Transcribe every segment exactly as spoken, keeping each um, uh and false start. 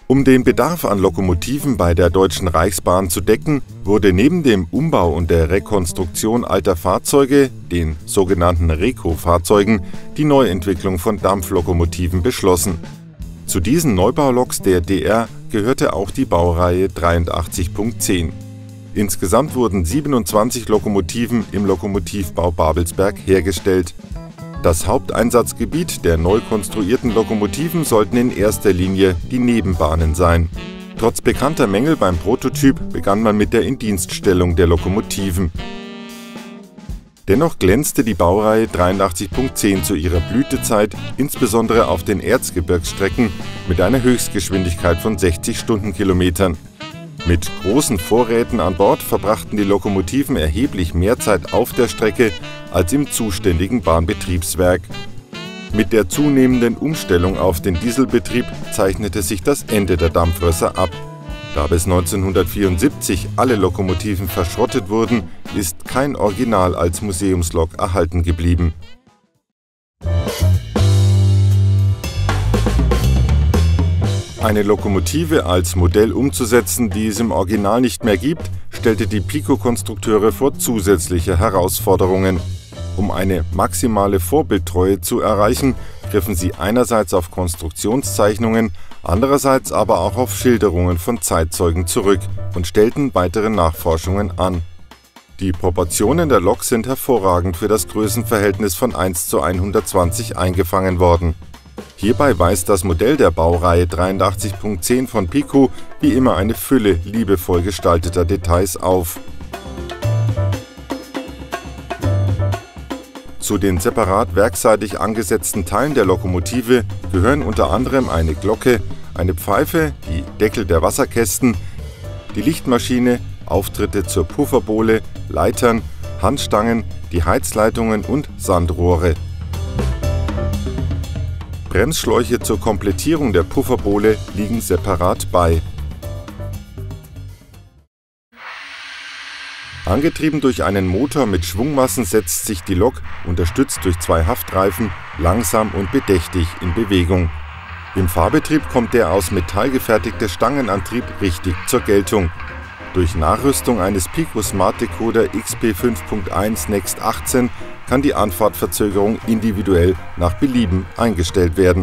Um den Bedarf an Lokomotiven bei der Deutschen Reichsbahn zu decken, wurde neben dem Umbau und der Rekonstruktion alter Fahrzeuge, den sogenannten Reco-Fahrzeugen, die Neuentwicklung von Dampflokomotiven beschlossen. Zu diesen Neubauloks der D R gehörte auch die Baureihe dreiundachtzig Punkt zehn. Insgesamt wurden siebenundzwanzig Lokomotiven im Lokomotivbau Babelsberg hergestellt. Das Haupteinsatzgebiet der neu konstruierten Lokomotiven sollten in erster Linie die Nebenbahnen sein. Trotz bekannter Mängel beim Prototyp begann man mit der Indienststellung der Lokomotiven. Dennoch glänzte die Baureihe dreiundachtzig Punkt zehn zu ihrer Blütezeit, insbesondere auf den Erzgebirgsstrecken, mit einer Höchstgeschwindigkeit von sechzig Stundenkilometern. Mit großen Vorräten an Bord verbrachten die Lokomotiven erheblich mehr Zeit auf der Strecke als im zuständigen Bahnbetriebswerk. Mit der zunehmenden Umstellung auf den Dieselbetrieb zeichnete sich das Ende der Dampfrösser ab. Da bis neunzehnhundertvierundsiebzig alle Lokomotiven verschrottet wurden, ist kein Original als Museumslok erhalten geblieben. Eine Lokomotive als Modell umzusetzen, die es im Original nicht mehr gibt, stellte die Pico-Konstrukteure vor zusätzliche Herausforderungen. Um eine maximale Vorbildtreue zu erreichen, griffen sie einerseits auf Konstruktionszeichnungen, andererseits aber auch auf Schilderungen von Zeitzeugen zurück und stellten weitere Nachforschungen an. Die Proportionen der Lok sind hervorragend für das Größenverhältnis von eins zu hundertzwanzig eingefangen worden. Hierbei weist das Modell der Baureihe dreiundachtzig Punkt zehn von Pico wie immer eine Fülle liebevoll gestalteter Details auf. Zu den separat werkseitig angesetzten Teilen der Lokomotive gehören unter anderem eine Glocke, eine Pfeife, die Deckel der Wasserkästen, die Lichtmaschine, Auftritte zur Pufferbohle, Leitern, Handstangen, die Heizleitungen und Sandrohre. Bremsschläuche zur Komplettierung der Pufferbohle liegen separat bei. Angetrieben durch einen Motor mit Schwungmassen setzt sich die Lok, unterstützt durch zwei Haftreifen, langsam und bedächtig in Bewegung. Im Fahrbetrieb kommt der aus Metall gefertigte Stangenantrieb richtig zur Geltung. Durch Nachrüstung eines Pico Smart Decoder X P fünf Punkt eins Next achtzehn kann die Anfahrtverzögerung individuell nach Belieben eingestellt werden.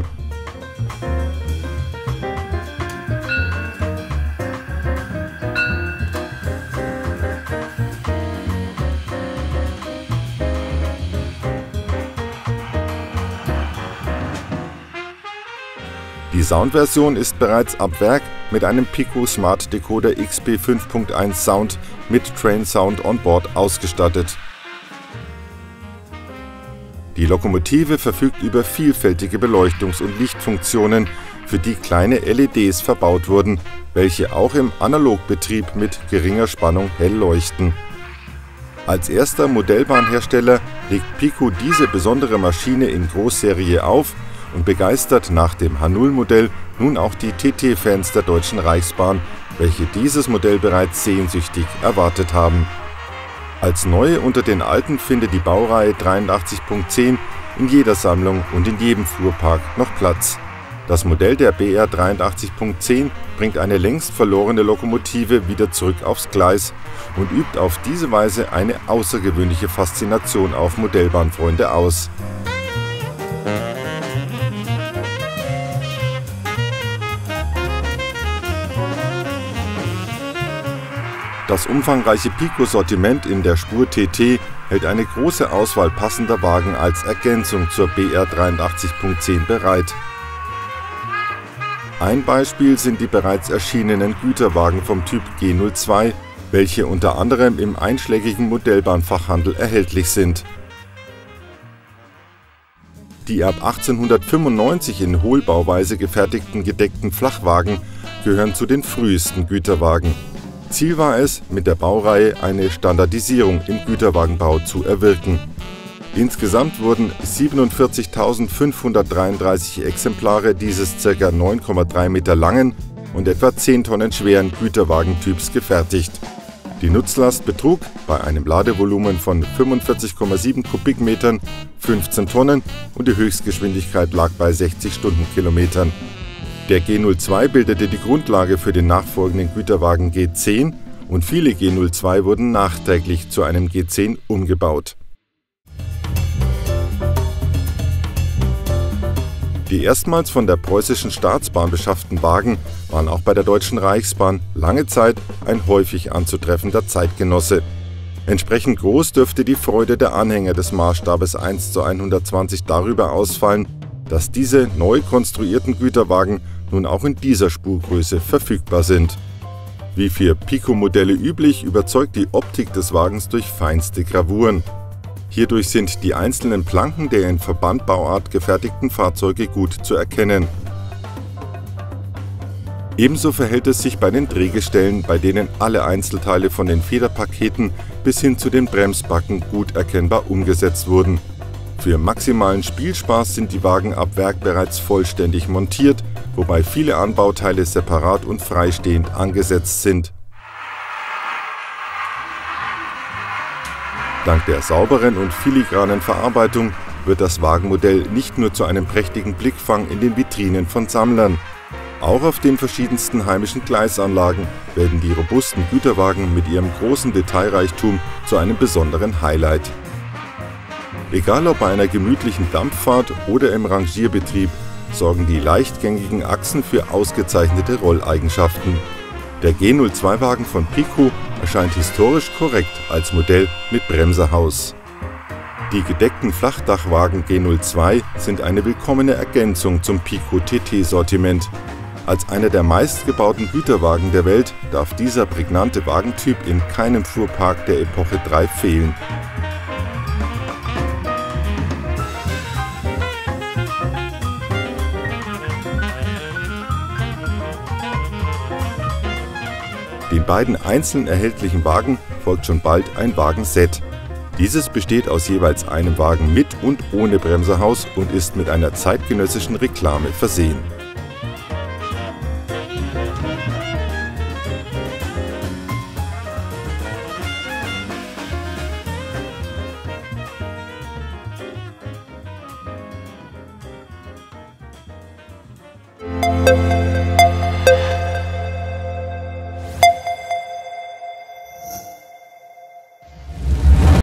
Die Soundversion ist bereits ab Werk mit einem Pico Smart Decoder X P fünf Punkt eins Sound mit Train Sound on Board ausgestattet. Die Lokomotive verfügt über vielfältige Beleuchtungs- und Lichtfunktionen, für die kleine L E Ds verbaut wurden, welche auch im Analogbetrieb mit geringer Spannung hell leuchten. Als erster Modellbahnhersteller legt Pico diese besondere Maschine in Großserie auf und begeistert nach dem H null Modell nun auch die T T-Fans der Deutschen Reichsbahn, welche dieses Modell bereits sehnsüchtig erwartet haben. Als neue unter den alten findet die Baureihe dreiundachtzig Punkt zehn in jeder Sammlung und in jedem Fuhrpark noch Platz. Das Modell der B R dreiundachtzig Punkt zehn bringt eine längst verlorene Lokomotive wieder zurück aufs Gleis und übt auf diese Weise eine außergewöhnliche Faszination auf Modellbahnfreunde aus. Das umfangreiche Pico-Sortiment in der Spur T T hält eine große Auswahl passender Wagen als Ergänzung zur B R dreiundachtzig Punkt zehn bereit. Ein Beispiel sind die bereits erschienenen Güterwagen vom Typ G null zwei, welche unter anderem im einschlägigen Modellbahnfachhandel erhältlich sind. Die ab achtzehnhundertfünfundneunzig in Hohlbauweise gefertigten gedeckten Flachwagen gehören zu den frühesten Güterwagen. Ziel war es, mit der Baureihe eine Standardisierung im Güterwagenbau zu erwirken. Insgesamt wurden siebenundvierzigtausendfünfhundertdreiunddreißig Exemplare dieses ca. neun Komma drei Meter langen und etwa zehn Tonnen schweren Güterwagentyps gefertigt. Die Nutzlast betrug bei einem Ladevolumen von fünfundvierzig Komma sieben Kubikmetern fünfzehn Tonnen und die Höchstgeschwindigkeit lag bei sechzig Stundenkilometern. Der G null zwei bildete die Grundlage für den nachfolgenden Güterwagen G zehn und viele G null zwei wurden nachträglich zu einem G zehn umgebaut. Die erstmals von der Preußischen Staatsbahn beschafften Wagen waren auch bei der Deutschen Reichsbahn lange Zeit ein häufig anzutreffender Zeitgenosse. Entsprechend groß dürfte die Freude der Anhänger des Maßstabes eins zu hundertzwanzig darüber ausfallen, dass diese neu konstruierten Güterwagen nun auch in dieser Spurgröße verfügbar sind. Wie für Pico-Modelle üblich, überzeugt die Optik des Wagens durch feinste Gravuren. Hierdurch sind die einzelnen Planken der in Verbandbauart gefertigten Fahrzeuge gut zu erkennen. Ebenso verhält es sich bei den Drehgestellen, bei denen alle Einzelteile von den Federpaketen bis hin zu den Bremsbacken gut erkennbar umgesetzt wurden. Für maximalen Spielspaß sind die Wagen ab Werk bereits vollständig montiert, wobei viele Anbauteile separat und freistehend angesetzt sind. Dank der sauberen und filigranen Verarbeitung wird das Wagenmodell nicht nur zu einem prächtigen Blickfang in den Vitrinen von Sammlern. Auch auf den verschiedensten heimischen Gleisanlagen werden die robusten Güterwagen mit ihrem großen Detailreichtum zu einem besonderen Highlight. Egal ob bei einer gemütlichen Dampffahrt oder im Rangierbetrieb, sorgen die leichtgängigen Achsen für ausgezeichnete Rolleigenschaften. Der G null zwei Wagen von Pico erscheint historisch korrekt als Modell mit Bremserhaus. Die gedeckten Flachdachwagen G null zwei sind eine willkommene Ergänzung zum Pico T T-Sortiment. Als einer der meistgebauten Güterwagen der Welt darf dieser prägnante Wagentyp in keinem Fuhrpark der Epoche drei fehlen. Den beiden einzeln erhältlichen Wagen folgt schon bald ein Wagenset. Dieses besteht aus jeweils einem Wagen mit und ohne Bremserhaus und ist mit einer zeitgenössischen Reklame versehen.